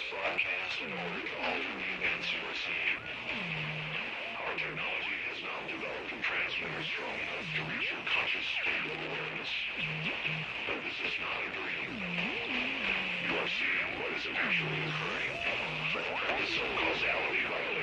broadcast in order to alter the events you are seeing. Our technology has now developed transmitters strong enough to reach your conscious state of awareness. But this is not a dream. You are seeing what is actually occurring. Practice some causality by